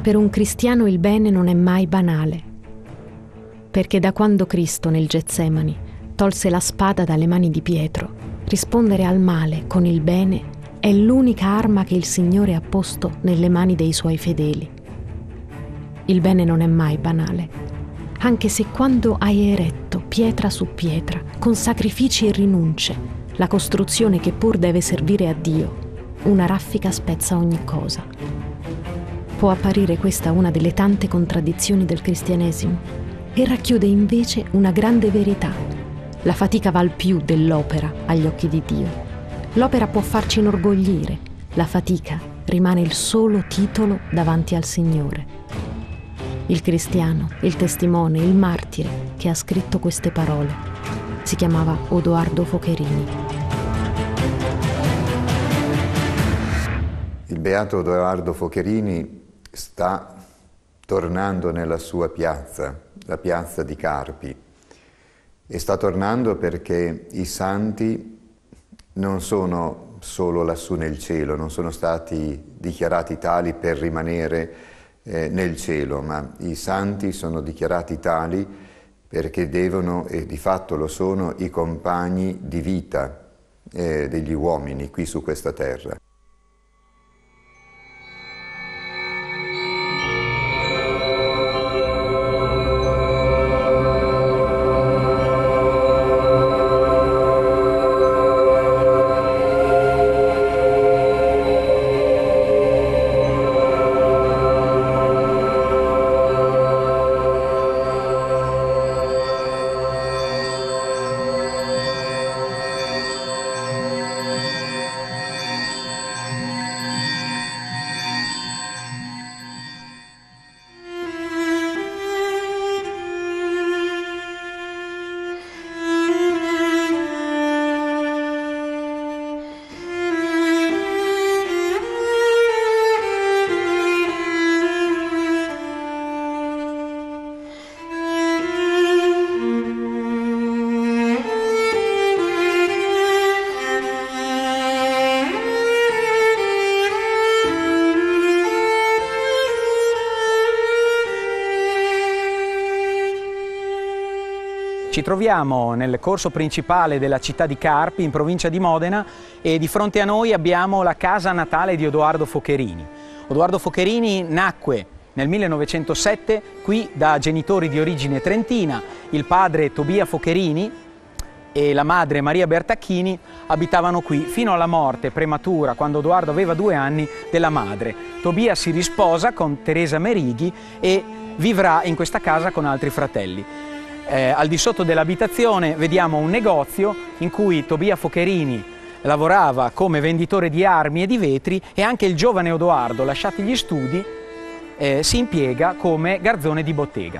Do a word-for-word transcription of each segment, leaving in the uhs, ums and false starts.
Per un cristiano il bene non è mai banale, perché da quando Cristo nel Getsemani tolse la spada dalle mani di Pietro, rispondere al male con il bene è l'unica arma che il Signore ha posto nelle mani dei Suoi fedeli. Il bene non è mai banale, anche se quando hai eretto pietra su pietra, con sacrifici e rinunce, la costruzione che pur deve servire a Dio, una raffica spezza ogni cosa. Può apparire questa una delle tante contraddizioni del cristianesimo e racchiude invece una grande verità. La fatica val più dell'opera agli occhi di Dio. L'opera può farci inorgoglire, la fatica rimane il solo titolo davanti al Signore. Il cristiano, il testimone, il martire che ha scritto queste parole si chiamava Odoardo Focherini. Il beato Odoardo Focherini sta tornando nella sua piazza, la piazza di Carpi, e sta tornando perché i santi non sono solo lassù nel cielo, non sono stati dichiarati tali per rimanere eh, nel cielo, ma i santi sono dichiarati tali perché devono, e di fatto lo sono, i compagni di vita eh, degli uomini qui su questa terra. Ci troviamo nel corso principale della città di Carpi, in provincia di Modena, e di fronte a noi abbiamo la casa natale di Odoardo Focherini. Odoardo Focherini nacque nel millenovecentosette qui da genitori di origine trentina. Il padre Tobia Focherini e la madre Maria Bertacchini abitavano qui fino alla morte prematura, quando Odoardo aveva due anni, della madre. Tobia si risposa con Teresa Merighi e vivrà in questa casa con altri fratelli. Eh, al di sotto dell'abitazione vediamo un negozio in cui Tobia Focherini lavorava come venditore di armi e di vetri, e anche il giovane Odoardo, lasciati gli studi, eh, si impiega come garzone di bottega.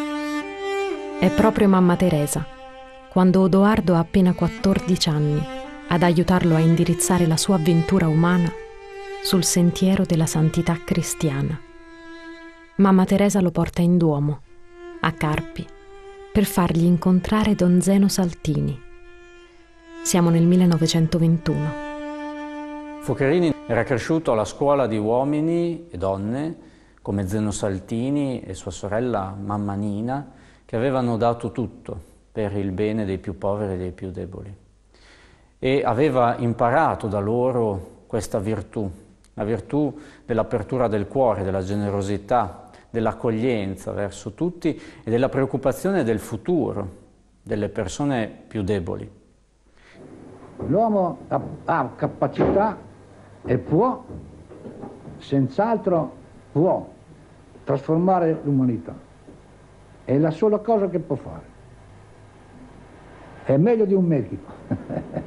È proprio mamma Teresa, quando Odoardo ha appena quattordici anni, ad aiutarlo a indirizzare la sua avventura umana sul sentiero della santità cristiana. Mamma Teresa lo porta in Duomo, a Carpi, per fargli incontrare Don Zeno Saltini. Siamo nel millenovecentoventuno. Focherini era cresciuto alla scuola di uomini e donne come Zeno Saltini e sua sorella mamma Nina, che avevano dato tutto per il bene dei più poveri e dei più deboli. E aveva imparato da loro questa virtù, la virtù dell'apertura del cuore, della generosità, dell'accoglienza verso tutti e della preoccupazione del futuro delle persone più deboli. L'uomo ha, ha capacità e può, senz'altro può, trasformare l'umanità. È la sola cosa che può fare. È meglio di un medico.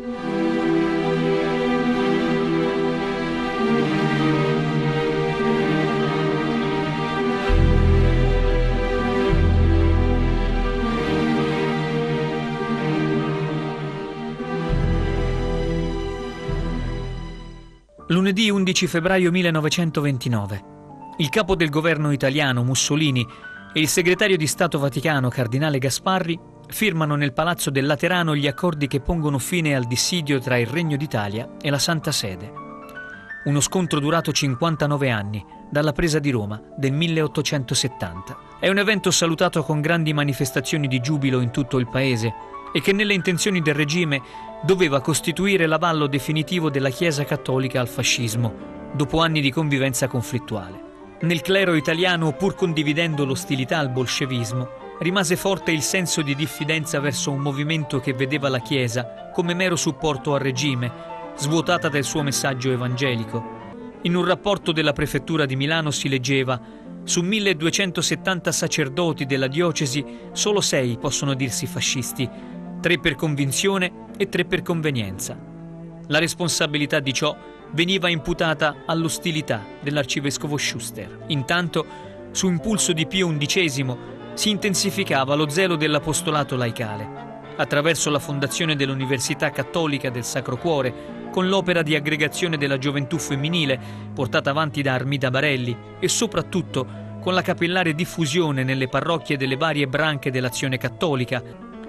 Lunedì undici febbraio millenovecentoventinove. Il capo del governo italiano, Mussolini, e il segretario di Stato Vaticano, cardinale Gasparri, firmano nel Palazzo del Laterano gli accordi che pongono fine al dissidio tra il Regno d'Italia e la Santa Sede. Uno scontro durato cinquantanove anni, dalla presa di Roma del milleottocentosettanta. È un evento salutato con grandi manifestazioni di giubilo in tutto il paese e che nelle intenzioni del regime doveva costituire l'avallo definitivo della Chiesa cattolica al fascismo, dopo anni di convivenza conflittuale. Nel clero italiano, pur condividendo l'ostilità al bolscevismo, rimase forte il senso di diffidenza verso un movimento che vedeva la Chiesa come mero supporto al regime, svuotata del suo messaggio evangelico. In un rapporto della prefettura di Milano si leggeva: su milleduecentosettanta sacerdoti della diocesi solo sei possono dirsi fascisti, tre per convinzione e tre per convenienza. La responsabilità di ciò veniva imputata all'ostilità dell'arcivescovo Schuster. Intanto, su impulso di Pio undicesimo, si intensificava lo zelo dell'apostolato laicale, attraverso la fondazione dell'Università Cattolica del Sacro Cuore, con l'opera di aggregazione della gioventù femminile portata avanti da Armida Barelli e soprattutto con la capillare diffusione nelle parrocchie delle varie branche dell'Azione Cattolica,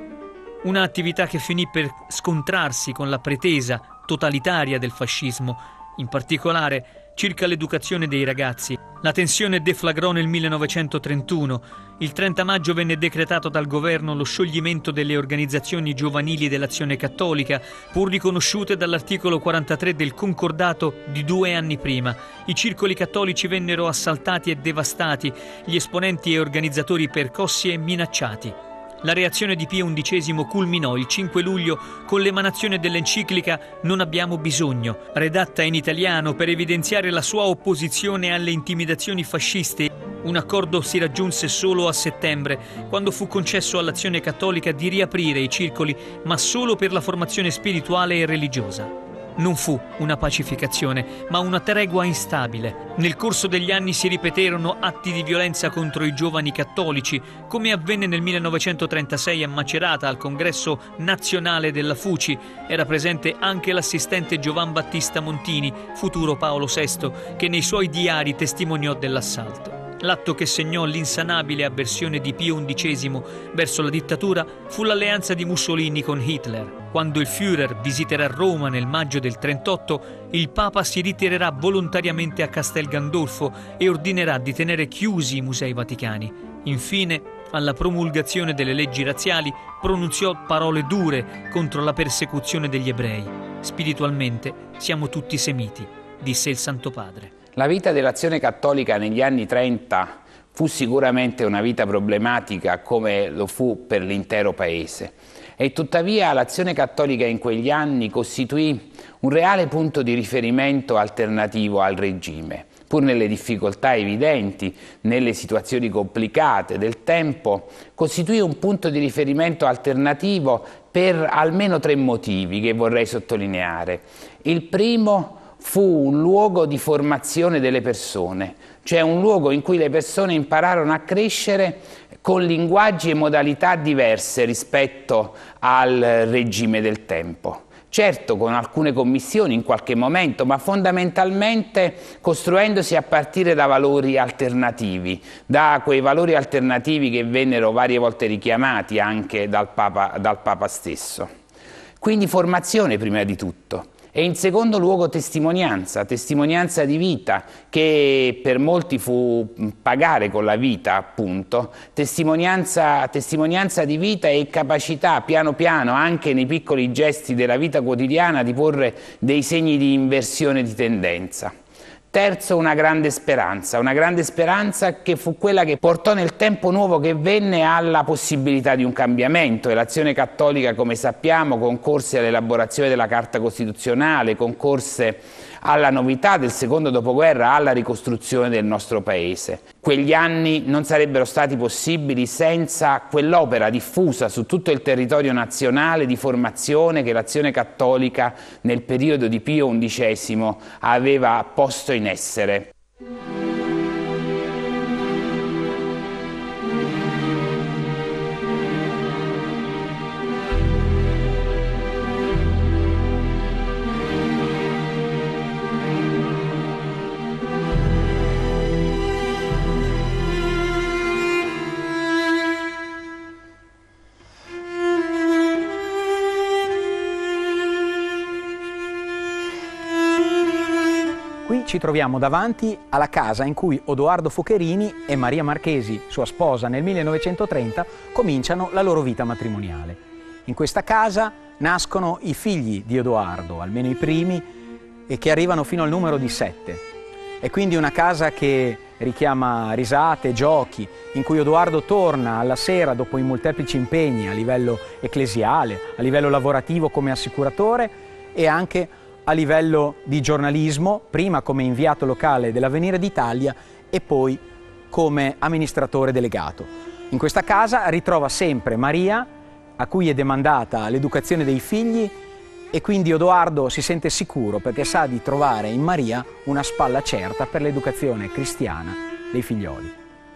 una attività che finì per scontrarsi con la pretesa totalitaria del fascismo, in particolare circa l'educazione dei ragazzi. La tensione deflagrò nel millenovecentotrentuno. Il trenta maggio venne decretato dal governo lo scioglimento delle organizzazioni giovanili dell'Azione Cattolica, pur riconosciute dall'articolo quarantatré del concordato di due anni prima. I circoli cattolici vennero assaltati e devastati, gli esponenti e organizzatori percossi e minacciati. La reazione di Pio undicesimo culminò il cinque luglio con l'emanazione dell'enciclica Non abbiamo bisogno, redatta in italiano per evidenziare la sua opposizione alle intimidazioni fasciste. Un accordo si raggiunse solo a settembre, quando fu concesso all'Azione Cattolica di riaprire i circoli, ma solo per la formazione spirituale e religiosa. Non fu una pacificazione, ma una tregua instabile. Nel corso degli anni si ripeterono atti di violenza contro i giovani cattolici, come avvenne nel millenovecentotrentasei a Macerata al congresso nazionale della F U C I. Era presente anche l'assistente Giovan Battista Montini, futuro Paolo sesto, che nei suoi diari testimoniò dell'assalto. L'atto che segnò l'insanabile avversione di Pio undicesimo verso la dittatura fu l'alleanza di Mussolini con Hitler. Quando il Führer visiterà Roma nel maggio del trentotto, il Papa si ritirerà volontariamente a Castel Gandolfo e ordinerà di tenere chiusi i musei vaticani. Infine, alla promulgazione delle leggi razziali, pronunziò parole dure contro la persecuzione degli ebrei. Spiritualmente siamo tutti semiti, disse il Santo Padre. La vita dell'Azione Cattolica negli anni trenta fu sicuramente una vita problematica, come lo fu per l'intero Paese. E tuttavia l'Azione Cattolica in quegli anni costituì un reale punto di riferimento alternativo al regime. Pur nelle difficoltà evidenti, nelle situazioni complicate del tempo, costituì un punto di riferimento alternativo per almeno tre motivi che vorrei sottolineare. Il primo fu un luogo di formazione delle persone, cioè un luogo in cui le persone impararono a crescere con linguaggi e modalità diverse rispetto al regime del tempo. Certo, con alcune commissioni in qualche momento, ma fondamentalmente costruendosi a partire da valori alternativi, da quei valori alternativi che vennero varie volte richiamati anche dal Papa, dal Papa stesso. Quindi formazione prima di tutto. E in secondo luogo testimonianza, testimonianza di vita, che per molti fu pagare con la vita, appunto, testimonianza, testimonianza di vita e capacità piano piano, anche nei piccoli gesti della vita quotidiana, di porre dei segni di inversione di tendenza. Terzo, una grande speranza, una grande speranza che fu quella che portò nel tempo nuovo che venne alla possibilità di un cambiamento, e l'Azione Cattolica, come sappiamo, concorse all'elaborazione della Carta Costituzionale, concorse alla novità del secondo dopoguerra, alla ricostruzione del nostro Paese. Quegli anni non sarebbero stati possibili senza quell'opera diffusa su tutto il territorio nazionale di formazione che l'Azione Cattolica nel periodo di Pio undicesimo aveva posto in essere. ci troviamo davanti alla casa in cui Odoardo Focherini e Maria Marchesi, sua sposa, nel millenovecentotrenta cominciano la loro vita matrimoniale. In questa casa nascono i figli di Odoardo, almeno i primi, e che arrivano fino al numero di sette. È quindi una casa che richiama risate, giochi, in cui Odoardo torna alla sera dopo i molteplici impegni a livello ecclesiale, a livello lavorativo come assicuratore e anche a livello di giornalismo, prima come inviato locale dell'Avvenire d'Italia e poi come amministratore delegato. In questa casa ritrova sempre Maria, a cui è demandata l'educazione dei figli, e quindi Odoardo si sente sicuro perché sa di trovare in Maria una spalla certa per l'educazione cristiana dei figlioli.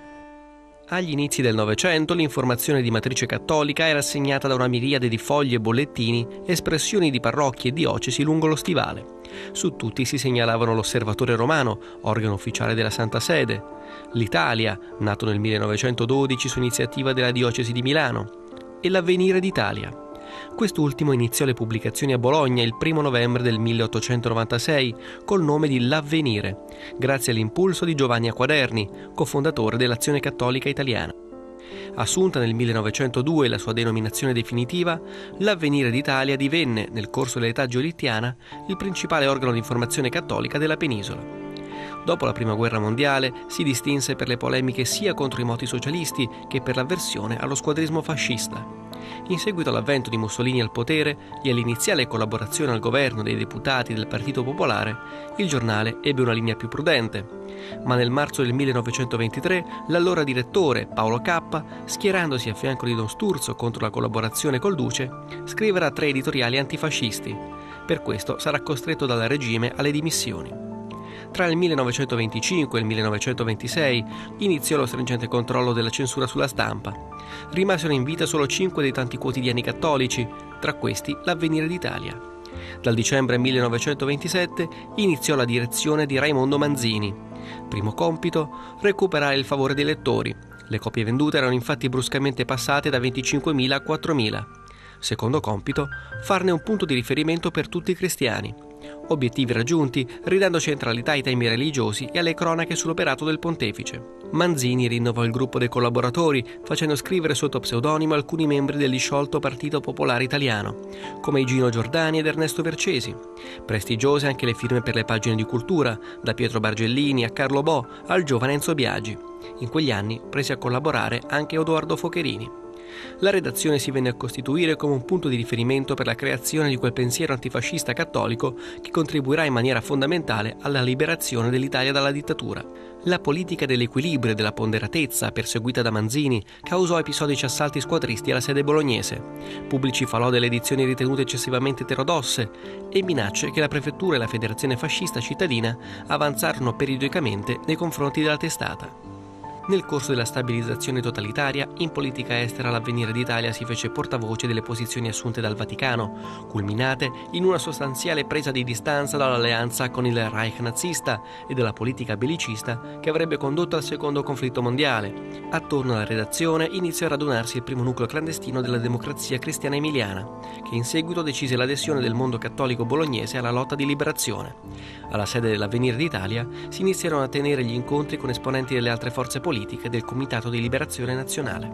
Agli inizi del Novecento l'informazione di matrice cattolica era segnata da una miriade di fogli e bollettini, espressioni di parrocchie e diocesi lungo lo stivale. Su tutti si segnalavano l'Osservatore Romano, organo ufficiale della Santa Sede, l'Italia, nato nel millenovecentododici su iniziativa della diocesi di Milano, e l'Avvenire d'Italia. Quest'ultimo iniziò le pubblicazioni a Bologna il primo novembre del milleottocentonovantasei col nome di L'Avvenire, grazie all'impulso di Giovanni Acquaderni, cofondatore dell'Azione Cattolica Italiana. Assunta nel millenovecentodue la sua denominazione definitiva, l'Avvenire d'Italia divenne, nel corso dell'età giolittiana, il principale organo di informazione cattolica della penisola. Dopo la Prima Guerra Mondiale si distinse per le polemiche sia contro i moti socialisti che per l'avversione allo squadrismo fascista. In seguito all'avvento di Mussolini al potere e all'iniziale collaborazione al governo dei deputati del Partito Popolare, il giornale ebbe una linea più prudente. Ma nel marzo del millenovecentoventitré l'allora direttore, Paolo Cappa, schierandosi a fianco di Don Sturzo contro la collaborazione col Duce, scriverà tre editoriali antifascisti. Per questo sarà costretto dal regime alle dimissioni. Tra il millenovecentoventicinque e il millenovecentoventisei iniziò lo stringente controllo della censura sulla stampa. Rimasero in vita solo cinque dei tanti quotidiani cattolici, tra questi l'Avvenire d'Italia. Dal dicembre millenovecentoventisette iniziò la direzione di Raimondo Manzini. Primo compito, recuperare il favore dei lettori. Le copie vendute erano infatti bruscamente passate da venticinquemila a quattromila. Secondo compito, farne un punto di riferimento per tutti i cristiani. Obiettivi raggiunti, ridando centralità ai temi religiosi e alle cronache sull'operato del pontefice. Manzini rinnovò il gruppo dei collaboratori, facendo scrivere sotto pseudonimo alcuni membri del disciolto Partito Popolare Italiano, come Gino Giordani ed Ernesto Vercesi. Prestigiose anche le firme per le pagine di cultura, da Pietro Bargellini a Carlo Bo al giovane Enzo Biagi. In quegli anni prese a collaborare anche Odoardo Focherini. La redazione si venne a costituire come un punto di riferimento per la creazione di quel pensiero antifascista cattolico che contribuirà in maniera fondamentale alla liberazione dell'Italia dalla dittatura. La politica dell'equilibrio e della ponderatezza, perseguita da Manzini, causò episodici assalti squadristi alla sede bolognese, pubblici falò delle edizioni ritenute eccessivamente eterodosse e minacce che la prefettura e la federazione fascista cittadina avanzarono periodicamente nei confronti della testata. Nel corso della stabilizzazione totalitaria, in politica estera l'Avvenire d'Italia si fece portavoce delle posizioni assunte dal Vaticano, culminate in una sostanziale presa di distanza dall'alleanza con il Reich nazista e dalla politica bellicista che avrebbe condotto al secondo conflitto mondiale. Attorno alla redazione iniziò a radunarsi il primo nucleo clandestino della Democrazia Cristiana Emiliana, che in seguito decise l'adesione del mondo cattolico bolognese alla lotta di liberazione. Alla sede dell'Avvenire d'Italia si iniziarono a tenere gli incontri con esponenti delle altre forze politiche del Comitato di Liberazione Nazionale.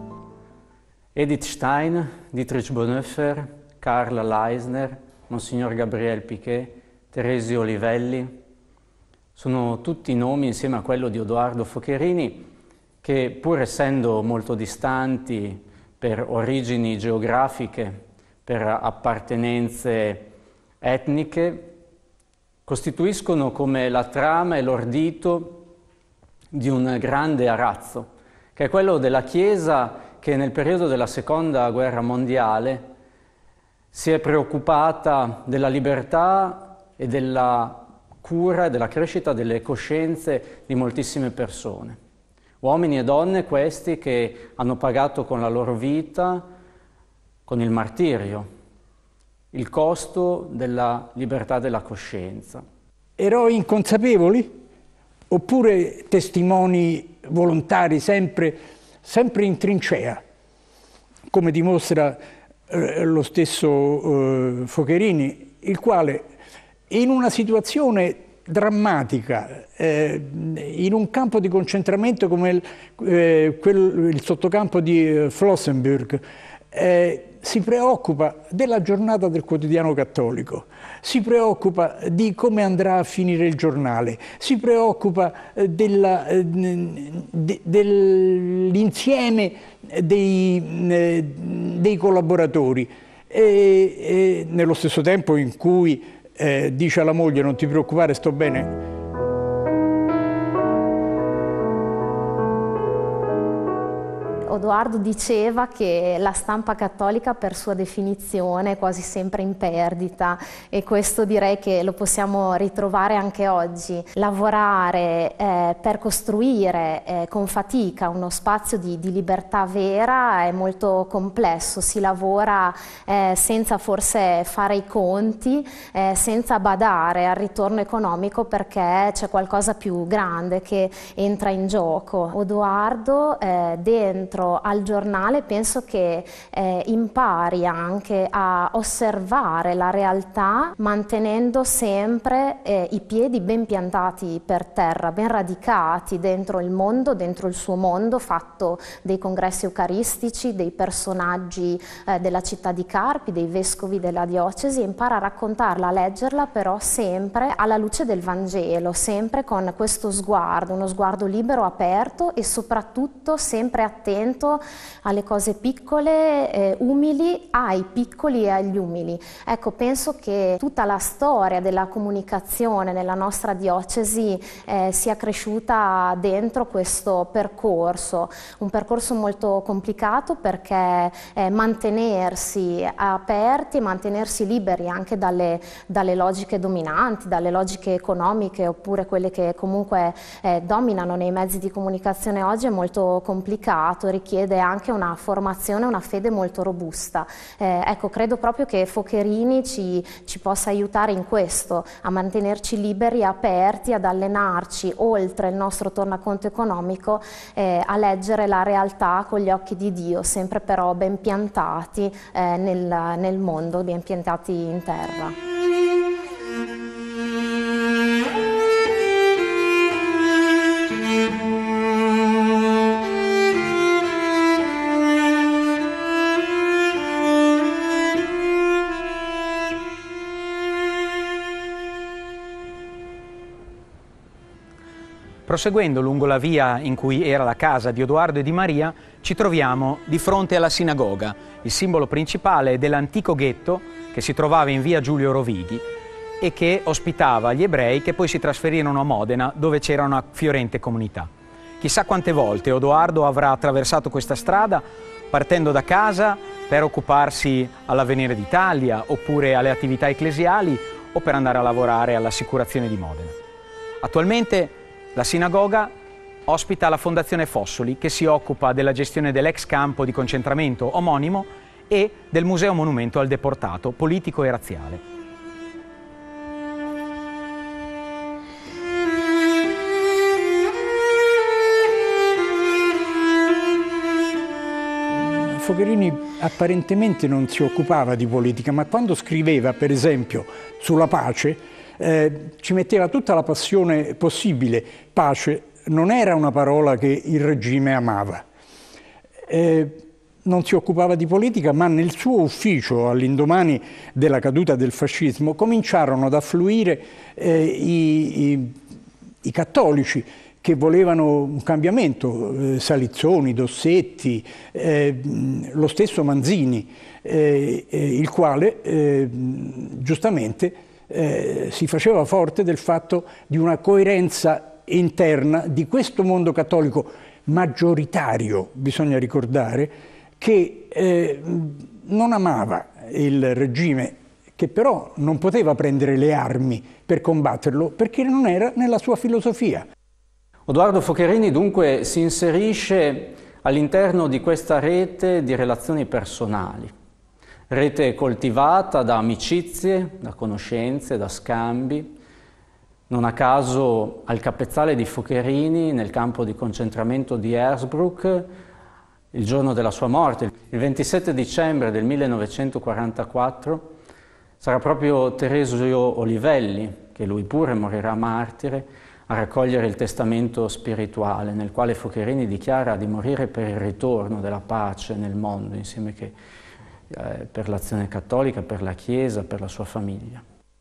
Edith Stein, Dietrich Bonhoeffer, Karl Leisner, Monsignor Gabriel Piquet, Teresio Olivelli, sono tutti nomi insieme a quello di Odoardo Focherini che, pur essendo molto distanti per origini geografiche, per appartenenze etniche, costituiscono come la trama e l'ordito di un grande arazzo, che è quello della Chiesa che nel periodo della Seconda Guerra Mondiale si è preoccupata della libertà e della cura e della crescita delle coscienze di moltissime persone. Uomini e donne questi che hanno pagato con la loro vita, con il martirio, il costo della libertà della coscienza. Eroi inconsapevoli? Oppure testimoni volontari sempre, sempre in trincea, come dimostra eh, lo stesso eh, Focherini, il quale in una situazione drammatica eh, in un campo di concentramento come il, eh, quel, il sottocampo di Flossenbürg, eh, si preoccupa della giornata del quotidiano cattolico, si preoccupa di come andrà a finire il giornale, si preoccupa della, de, dell'insieme dei, dei collaboratori e, e nello stesso tempo in cui eh, dice alla moglie non ti preoccupare, sto bene. Odoardo diceva che la stampa cattolica per sua definizione è quasi sempre in perdita, e questo direi che lo possiamo ritrovare anche oggi. Lavorare eh, per costruire eh, con fatica uno spazio di, di libertà vera è molto complesso, si lavora eh, senza forse fare i conti, eh, senza badare al ritorno economico, perché c'è qualcosa più grande che entra in gioco. Odoardo eh, dentro al giornale penso che eh, impari anche a osservare la realtà mantenendo sempre eh, i piedi ben piantati per terra, ben radicati dentro il mondo, dentro il suo mondo, fatto dei congressi eucaristici, dei personaggi eh, della città di Carpi, dei vescovi della diocesi, e impara a raccontarla, a leggerla, però sempre alla luce del Vangelo, sempre con questo sguardo, uno sguardo libero, aperto e soprattutto sempre attento alle cose piccole, eh, umili, ai piccoli e agli umili. Ecco, penso che tutta la storia della comunicazione nella nostra diocesi eh, sia cresciuta dentro questo percorso, un percorso molto complicato, perché eh, mantenersi aperti, mantenersi liberi anche dalle, dalle logiche dominanti, dalle logiche economiche, oppure quelle che comunque eh, dominano nei mezzi di comunicazione oggi, è molto complicato, richiede anche una formazione, una fede molto robusta. Eh, ecco, credo proprio che Focherini ci, ci possa aiutare in questo, a mantenerci liberi, aperti, ad allenarci oltre il nostro tornaconto economico, eh, a leggere la realtà con gli occhi di Dio, sempre però ben piantati eh, nel, nel mondo, ben piantati in terra. Proseguendo lungo la via in cui era la casa di Odoardo e di Maria, ci troviamo di fronte alla sinagoga, il simbolo principale dell'antico ghetto che si trovava in via Giulio Rovighi e che ospitava gli ebrei che poi si trasferirono a Modena, dove c'era una fiorente comunità. Chissà quante volte Odoardo avrà attraversato questa strada partendo da casa per occuparsi all'Avvenire d'Italia, oppure alle attività ecclesiali, o per andare a lavorare all'assicurazione di Modena. Attualmente la sinagoga ospita la Fondazione Fossoli, che si occupa della gestione dell'ex campo di concentramento omonimo e del Museo Monumento al Deportato politico e razziale. Focherini apparentemente non si occupava di politica, ma quando scriveva, per esempio, sulla pace, Eh, ci metteva tutta la passione possibile. Pace non era una parola che il regime amava. Eh, non si occupava di politica, ma nel suo ufficio, all'indomani della caduta del fascismo, cominciarono ad affluire eh, i, i, i cattolici che volevano un cambiamento, eh, Salizzoni, Dossetti, eh, lo stesso Manzini, eh, eh, il quale eh, giustamente Eh, si faceva forte del fatto di una coerenza interna di questo mondo cattolico maggioritario, bisogna ricordare, che eh, non amava il regime, che però non poteva prendere le armi per combatterlo perché non era nella sua filosofia. Odoardo Focherini dunque si inserisce all'interno di questa rete di relazioni personali. Rete coltivata da amicizie, da conoscenze, da scambi. Non a caso al capezzale di Focherini, nel campo di concentramento di Hersbruck, il giorno della sua morte, il ventisette dicembre del millenovecentoquarantaquattro, sarà proprio Teresio Olivelli che lui pure morirà martire, a raccogliere il testamento spirituale nel quale Focherini dichiara di morire per il ritorno della pace nel mondo, insieme che eh, per l'Azione Cattolica, per la Chiesa, per la sua famiglia.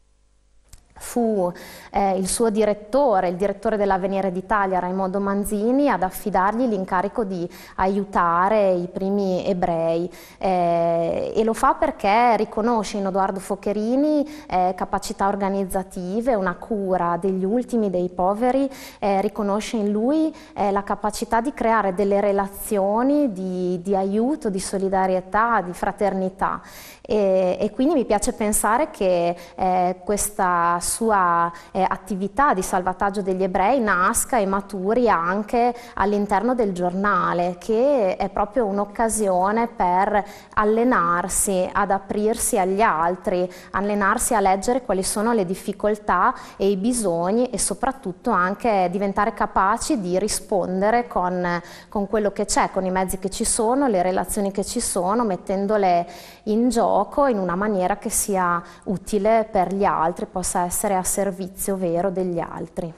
Fu eh, il suo direttore, il direttore dell'Avvenire d'Italia, Raimondo Manzini, ad affidargli l'incarico di aiutare i primi ebrei eh, e lo fa perché riconosce in Odoardo Focherini eh, capacità organizzative, una cura degli ultimi, dei poveri, eh, riconosce in lui eh, la capacità di creare delle relazioni di, di aiuto, di solidarietà, di fraternità. E, e quindi mi piace pensare che eh, questa sua eh, attività di salvataggio degli ebrei nasca e maturi anche all'interno del giornale, che è proprio un'occasione per allenarsi ad aprirsi agli altri, allenarsi a leggere quali sono le difficoltà e i bisogni e soprattutto anche diventare capaci di rispondere con, con quello che c'è, con i mezzi che ci sono, le relazioni che ci sono, mettendole in gioco in una maniera che sia utile per gli altri, possa essere a servizio vero degli altri.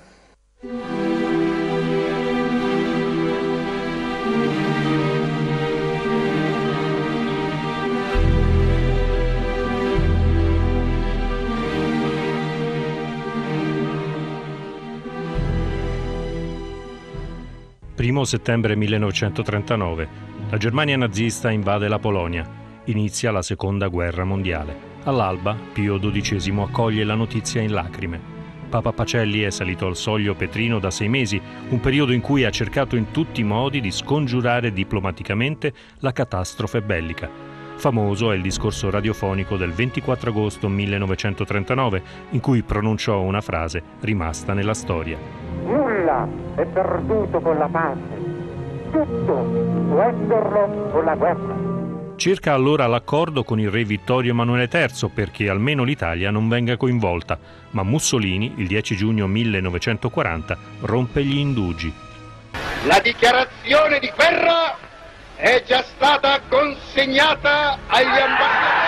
Primo settembre millenovecentotrentanove. La Germania nazista invade la Polonia. Inizia la Seconda Guerra Mondiale. All'alba, Pio dodicesimo accoglie la notizia in lacrime. Papa Pacelli è salito al soglio petrino da sei mesi, un periodo in cui ha cercato in tutti i modi di scongiurare diplomaticamente la catastrofe bellica. Famoso è il discorso radiofonico del ventiquattro agosto millenovecentotrentanove, in cui pronunciò una frase rimasta nella storia. Nulla è perduto con la pace, tutto può esserlo con la guerra. Cerca allora l'accordo con il re Vittorio Emanuele terzo perché almeno l'Italia non venga coinvolta, ma Mussolini, il dieci giugno millenovecentoquaranta, rompe gli indugi. La dichiarazione di guerra è già stata consegnata agli ambasciatori.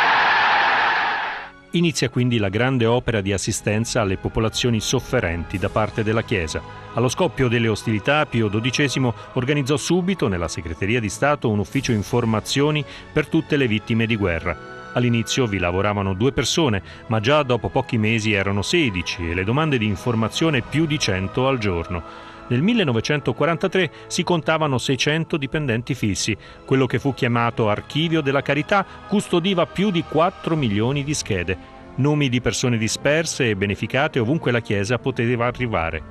Inizia quindi la grande opera di assistenza alle popolazioni sofferenti da parte della Chiesa. Allo scoppio delle ostilità, Pio dodicesimo organizzò subito nella Segreteria di Stato un ufficio informazioni per tutte le vittime di guerra. All'inizio vi lavoravano due persone, ma già dopo pochi mesi erano sedici e le domande di informazione più di cento al giorno. Nel millenovecentoquarantatré si contavano seicento dipendenti fissi. Quello che fu chiamato Archivio della Carità custodiva più di quattro milioni di schede, nomi di persone disperse e beneficate ovunque la Chiesa poteva arrivare.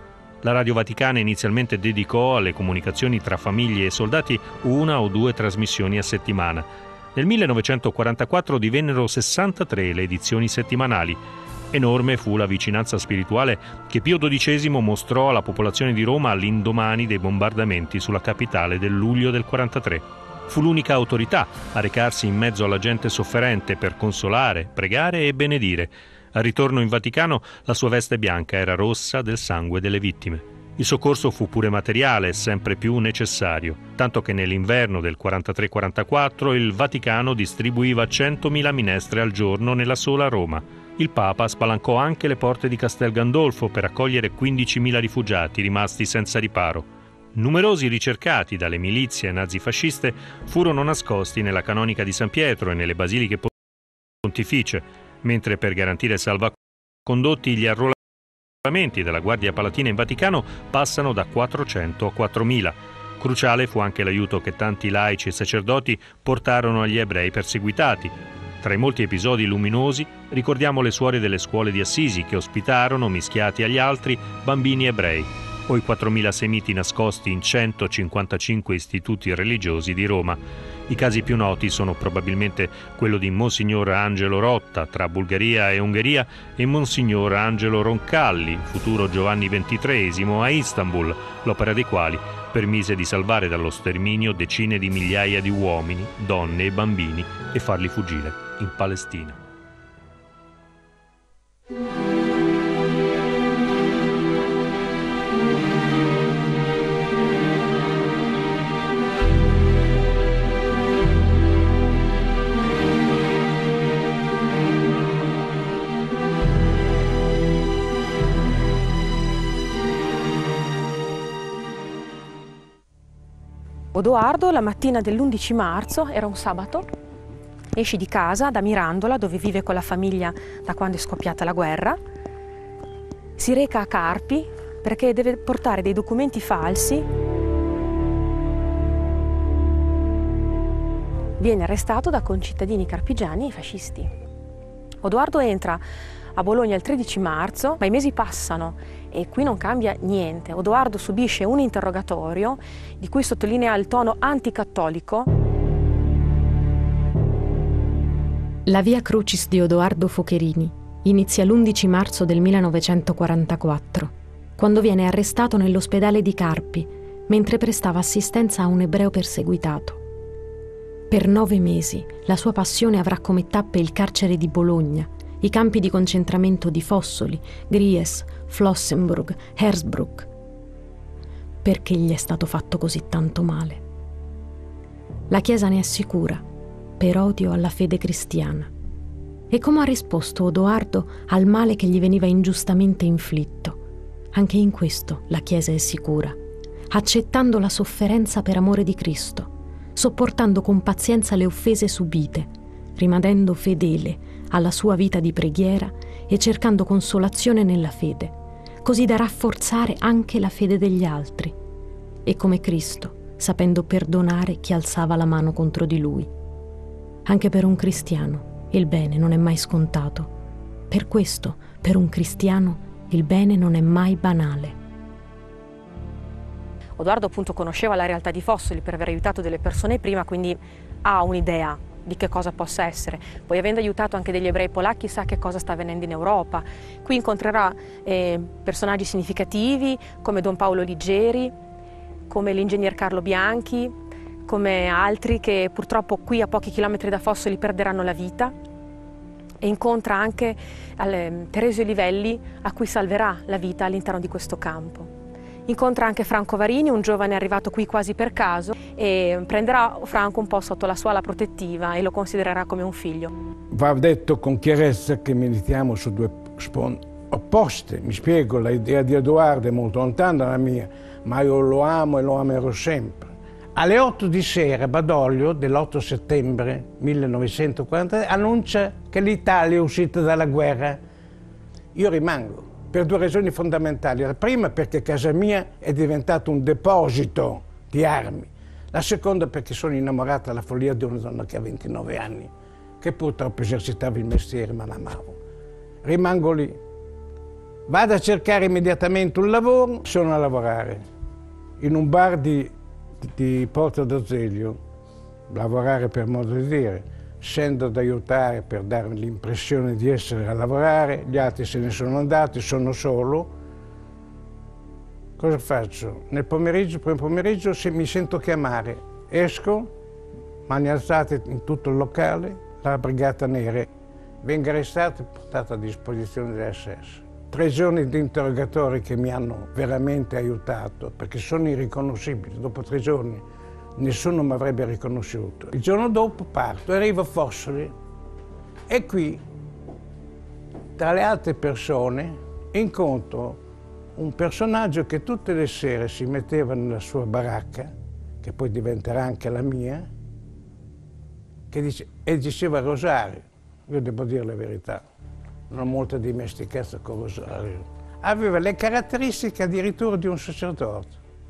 La Radio Vaticana inizialmente dedicò alle comunicazioni tra famiglie e soldati una o due trasmissioni a settimana. Nel millenovecentoquarantaquattro divennero sessantatré le edizioni settimanali. Enorme fu la vicinanza spirituale che Pio dodicesimo mostrò alla popolazione di Roma all'indomani dei bombardamenti sulla capitale del luglio del quarantatré. Fu l'unica autorità a recarsi in mezzo alla gente sofferente per consolare, pregare e benedire. Al ritorno in Vaticano la sua veste bianca era rossa del sangue delle vittime. Il soccorso fu pure materiale e sempre più necessario, tanto che nell'inverno del quarantatré quarantaquattro il Vaticano distribuiva centomila minestre al giorno nella sola Roma. Il Papa spalancò anche le porte di Castel Gandolfo per accogliere quindicimila rifugiati rimasti senza riparo. Numerosi ricercati dalle milizie nazifasciste furono nascosti nella canonica di San Pietro e nelle basiliche pontificie, mentre per garantire salvacondotti gli arruolamenti della Guardia Palatina in Vaticano passano da quattrocento a quattromila. Cruciale fu anche l'aiuto che tanti laici e sacerdoti portarono agli ebrei perseguitati. Tra i molti episodi luminosi ricordiamo le suore delle scuole di Assisi che ospitarono, mischiati agli altri, bambini ebrei, o i quattromila semiti nascosti in centocinquantacinque istituti religiosi di Roma. I casi più noti sono probabilmente quello di Monsignor Angelo Rotta tra Bulgaria e Ungheria e Monsignor Angelo Roncalli, futuro Giovanni ventitreesimo, a Istanbul, l'opera dei quali permise di salvare dallo sterminio decine di migliaia di uomini, donne e bambini e farli fuggire in Palestina. Odoardo la mattina dell'undici marzo, era un sabato, esce di casa da Mirandola, dove vive con la famiglia da quando è scoppiata la guerra, si reca a Carpi perché deve portare dei documenti falsi. Viene arrestato da concittadini carpigiani e fascisti. Odoardo entra a Bologna il tredici marzo, ma i mesi passano e qui non cambia niente. Odoardo subisce un interrogatorio di cui sottolinea il tono anticattolico. La via crucis di Odoardo Focherini inizia l'undici marzo del millenovecentoquarantaquattro, quando viene arrestato nell'ospedale di Carpi, mentre prestava assistenza a un ebreo perseguitato. Per nove mesi la sua passione avrà come tappe il carcere di Bologna, i campi di concentramento di Fossoli, Gries, Flossenburg, Hersbruck. Perché gli è stato fatto così tanto male? La Chiesa ne è sicura, per odio alla fede cristiana. E come ha risposto Odoardo al male che gli veniva ingiustamente inflitto? Anche in questo la Chiesa è sicura, accettando la sofferenza per amore di Cristo, sopportando con pazienza le offese subite, rimanendo fedele alla sua vita di preghiera e cercando consolazione nella fede, così da rafforzare anche la fede degli altri, e come Cristo, sapendo perdonare chi alzava la mano contro di lui. Anche per un cristiano il bene non è mai scontato. Per questo, per un cristiano, il bene non è mai banale. Odoardo appunto conosceva la realtà di Fossoli per aver aiutato delle persone prima, quindi ha un'idea di che cosa possa essere. Poi, avendo aiutato anche degli ebrei polacchi, sa che cosa sta avvenendo in Europa. Qui incontrerà eh, personaggi significativi come Don Paolo Liggeri, come l'ingegner Carlo Bianchi, come altri che purtroppo qui a pochi chilometri da Fossoli perderanno la vita, e incontra anche eh, Teresio Livelli, a cui salverà la vita all'interno di questo campo. Incontra anche Franco Varini, un giovane arrivato qui quasi per caso, e prenderà Franco un po' sotto la sua ala protettiva e lo considererà come un figlio. Va detto con chiarezza che militiamo su due sponde opposte. Mi spiego, l'idea di Odoardo è molto lontana dalla mia, ma io lo amo e lo amerò sempre. Alle otto di sera Badoglio, dell'otto settembre millenovecentoquaranta, annuncia che l'Italia è uscita dalla guerra. Io rimango per due ragioni fondamentali. La prima, perché casa mia è diventato un deposito di armi. La seconda, perché sono innamorato alla follia di una donna che ha ventinove anni, che purtroppo esercitava il mestiere, ma l'amavo. Rimango lì. Vado a cercare immediatamente un lavoro, sono a lavorare in un bar di di Porta d'Azeglio, lavorare per modo di dire, scendo ad aiutare per dare l'impressione di essere a lavorare, gli altri se ne sono andati, sono solo. Cosa faccio? Nel pomeriggio, poi pomeriggio se mi sento chiamare, esco, mani alzate in tutto il locale, la brigata nera, vengo arrestato e portato a disposizione dell'esse esse. Tre giorni di interrogatori che mi hanno veramente aiutato, perché sono irriconoscibili. Dopo tre giorni nessuno mi avrebbe riconosciuto. Il giorno dopo parto, arrivo a Fossoli e qui, tra le altre persone, incontro un personaggio che tutte le sere si metteva nella sua baracca, che poi diventerà anche la mia, che dice, e diceva rosario. Io devo dire la verità. Non ho molta dimestichezza con rosario. Aveva le caratteristiche addirittura di un sacerdote,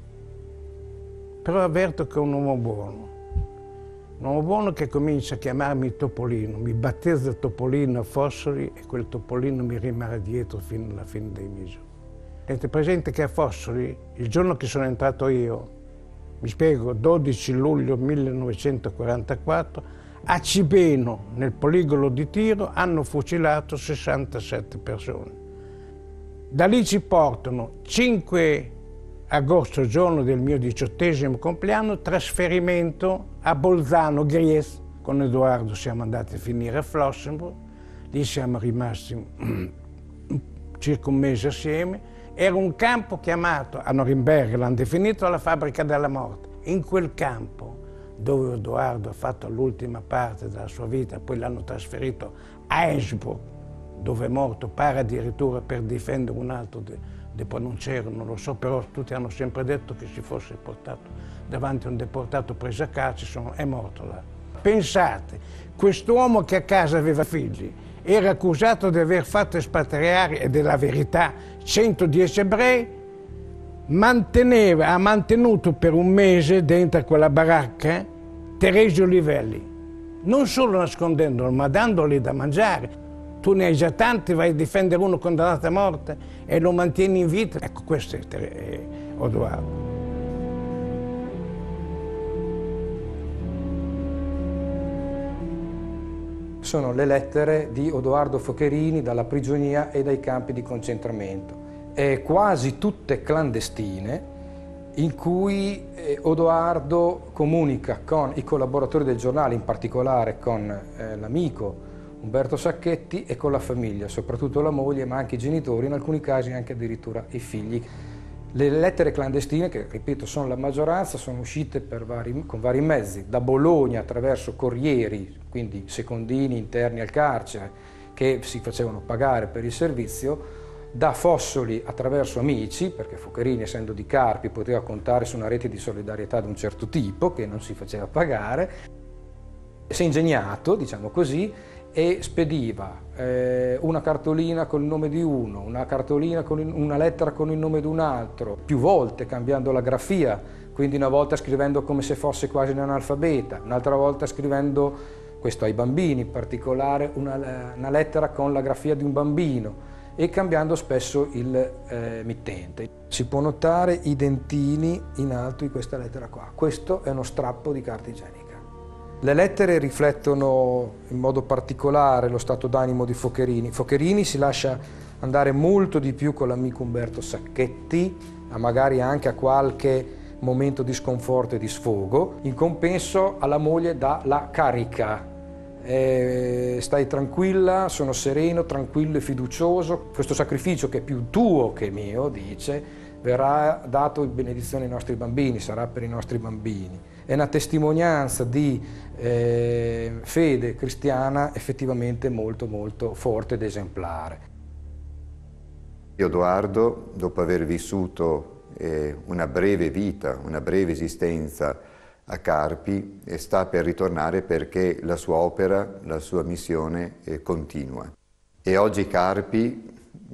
però avverto che è un uomo buono, un uomo buono che comincia a chiamarmi Topolino, mi battezza Topolino a Fossoli e quel Topolino mi rimarrà dietro fino alla fine dei miei giorni. Tenete presente che a Fossoli, il giorno che sono entrato io, mi spiego, dodici luglio millenovecentoquarantaquattro, a Cibeno, nel poligono di tiro, hanno fucilato sessantasette persone. Da lì ci portano cinque agosto, giorno del mio diciottesimo compleanno, trasferimento a Bolzano, Gries. Con Edoardo siamo andati a finire a Flossenburg, lì siamo rimasti circa un mese assieme. Era un campo chiamato, a Norimberga l'hanno definito la fabbrica della morte. In quel campo, dove Edoardo ha fatto l'ultima parte della sua vita, poi l'hanno trasferito a Innsbruck, dove è morto, pare addirittura per difendere un altro de, Dopo non c'era, non lo so, però tutti hanno sempre detto che si fosse portato davanti a un deportato preso a caccia, sono, è morto là. Pensate, quest'uomo che a casa aveva figli era accusato di aver fatto espatriare, ed è la verità, centodieci ebrei, manteneva, ha mantenuto per un mese dentro quella baracca Teresio Livelli, non solo nascondendolo, ma dandogli da mangiare. Tu ne hai già tanti, vai a difendere uno condannato a morte e lo mantieni in vita. Ecco, questo è, è Odoardo. Sono le lettere di Odoardo Focherini dalla prigionia e dai campi di concentramento, e quasi tutte clandestine, in cui Odoardo comunica con i collaboratori del giornale, in particolare con eh, l'amico Umberto Sacchetti e con la famiglia, soprattutto la moglie, ma anche i genitori, in alcuni casi anche addirittura i figli. Le lettere clandestine, che ripeto sono la maggioranza, sono uscite per vari, con vari mezzi, da Bologna attraverso corrieri, quindi secondini interni al carcere, che si facevano pagare per il servizio, da Fossoli attraverso amici, perché Focherini, essendo di Carpi, poteva contare su una rete di solidarietà di un certo tipo, che non si faceva pagare. Si è ingegnato, diciamo così, e spediva eh, una cartolina con il nome di uno, una cartolina con il, una lettera con il nome di un altro, più volte cambiando la grafia, quindi una volta scrivendo come se fosse quasi un analfabeta, un'altra volta scrivendo, questo ai bambini in particolare, una, una lettera con la grafia di un bambino, e cambiando spesso il eh, mittente. Si può notare i dentini in alto di questa lettera qua. Questo è uno strappo di carta igienica. Le lettere riflettono in modo particolare lo stato d'animo di Focherini. Focherini si lascia andare molto di più con l'amico Umberto Sacchetti, ma magari anche a qualche momento di sconforto e di sfogo. In compenso alla moglie dà la carica. Eh, stai tranquilla, sono sereno, tranquillo e fiducioso. Questo sacrificio, che è più tuo che mio, dice, verrà dato in benedizione ai nostri bambini, sarà per i nostri bambini. È una testimonianza di eh, fede cristiana effettivamente molto molto forte ed esemplare. Odoardo, dopo aver vissuto eh, una breve vita, una breve esistenza a Carpi, eh, sta per ritornare perché la sua opera, la sua missione eh, continua. E oggi Carpi,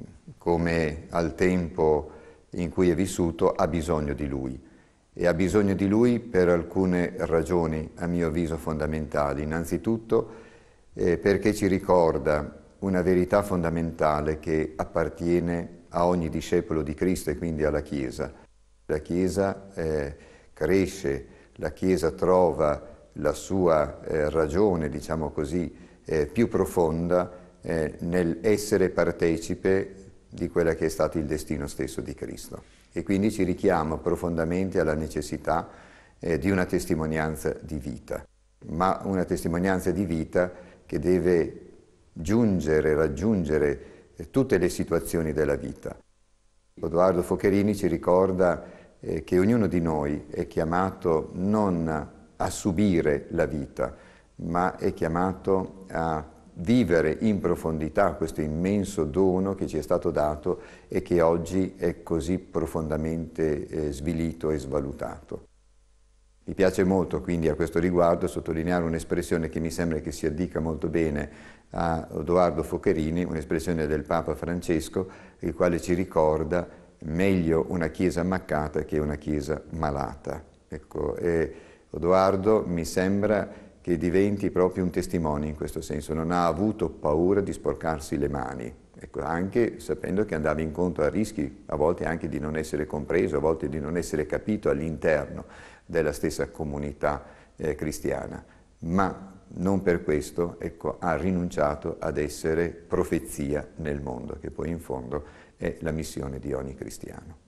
come al tempo in cui è vissuto, ha bisogno di lui. E ha bisogno di lui per alcune ragioni, a mio avviso, fondamentali. Innanzitutto eh, perché ci ricorda una verità fondamentale che appartiene a ogni discepolo di Cristo e quindi alla Chiesa. La Chiesa eh, cresce, la Chiesa trova la sua eh, ragione, diciamo così, eh, più profonda eh, nell'essere partecipe di quello che è stato il destino stesso di Cristo. E quindi ci richiama profondamente alla necessità eh, di una testimonianza di vita, ma una testimonianza di vita che deve giungere, raggiungere eh, tutte le situazioni della vita. Odoardo Focherini ci ricorda eh, che ognuno di noi è chiamato non a subire la vita, ma è chiamato a vivere in profondità questo immenso dono che ci è stato dato e che oggi è così profondamente eh, svilito e svalutato. Mi piace molto quindi a questo riguardo sottolineare un'espressione che mi sembra che si addica molto bene a Odoardo Focherini, un'espressione del Papa Francesco, il quale ci ricorda meglio una Chiesa ammaccata che una Chiesa malata. Ecco, e Odoardo mi sembra che diventi proprio un testimone in questo senso, non ha avuto paura di sporcarsi le mani, ecco, anche sapendo che andava incontro a rischi, a volte anche di non essere compreso, a volte di non essere capito all'interno della stessa comunità eh, cristiana, ma non per questo ecco, ha rinunciato ad essere profezia nel mondo, che poi in fondo è la missione di ogni cristiano.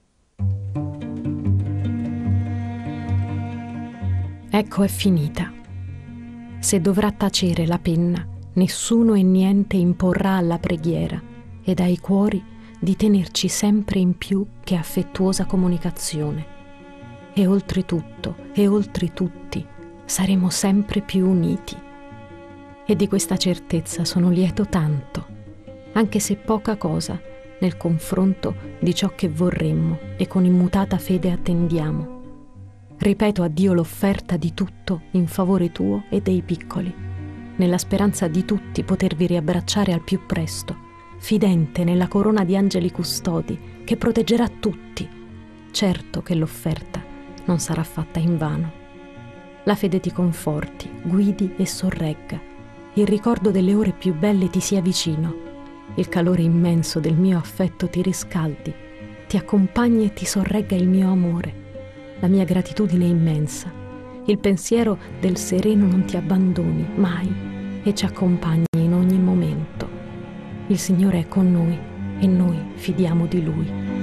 Ecco, è finita. Se dovrà tacere la penna, nessuno e niente imporrà alla preghiera ed ai cuori di tenerci sempre in più che affettuosa comunicazione. E oltretutto, e oltre tutti, saremo sempre più uniti. E di questa certezza sono lieto tanto, anche se poca cosa, nel confronto di ciò che vorremmo e con immutata fede attendiamo. Ripeto a Dio l'offerta di tutto in favore tuo e dei piccoli, nella speranza di tutti potervi riabbracciare al più presto, fidente nella corona di angeli custodi che proteggerà tutti, certo che l'offerta non sarà fatta invano. La fede ti conforti, guidi e sorregga, il ricordo delle ore più belle ti sia vicino, il calore immenso del mio affetto ti riscaldi, ti accompagni e ti sorregga il mio amore, la mia gratitudine immensa, il pensiero del sereno non ti abbandoni mai e ci accompagni in ogni momento. Il Signore è con noi e noi fidiamo di Lui.